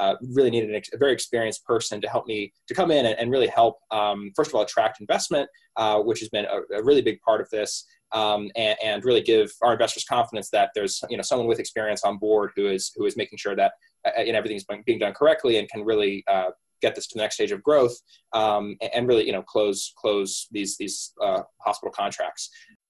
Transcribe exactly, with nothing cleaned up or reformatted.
uh, really needed an ex a very experienced person to help me to come in and, and really help, um, first of all, attract investment, uh, which has been a, a really big part of this, um, and, and really give our investors confidence that there's, you know, someone with experience on board who is who is making sure that uh, you know, everything's being done correctly and can really uh, get this to the next stage of growth, um, and really, you know, close close these these uh, hospital contracts.